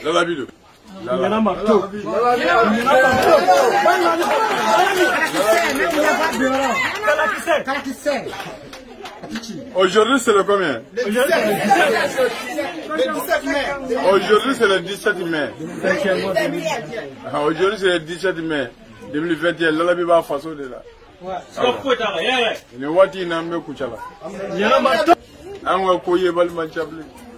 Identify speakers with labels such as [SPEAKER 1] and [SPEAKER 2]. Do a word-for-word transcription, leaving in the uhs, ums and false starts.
[SPEAKER 1] Lala Bidou.
[SPEAKER 2] Lala Marteau.
[SPEAKER 1] Aujourd'hui, c'est le combien? Aujourd'hui, c'est le dix-sept mai. Aujourd'hui, c'est le dix-sept mai deux mille vingt et un. Lala Bidou va façon de là. Ne wati na me kuchala. An wa koye bal man chable.